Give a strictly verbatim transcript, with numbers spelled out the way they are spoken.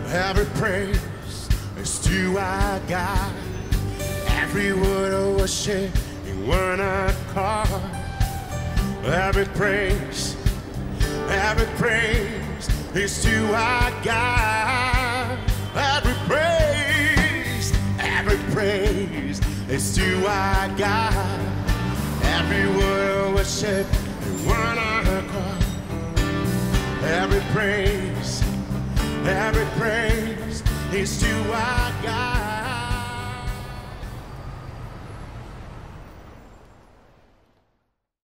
Every praise is to our God. Every word of worship in one accord. Every praise, every praise is to our God. Every praise, every praise is to our God. Every word of worship in one accord. Every praise, every praise is to our God.